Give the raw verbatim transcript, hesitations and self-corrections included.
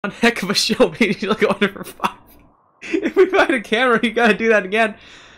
One heck of a show, P G H Lego one forty-five. If we find a camera, you gotta do that again.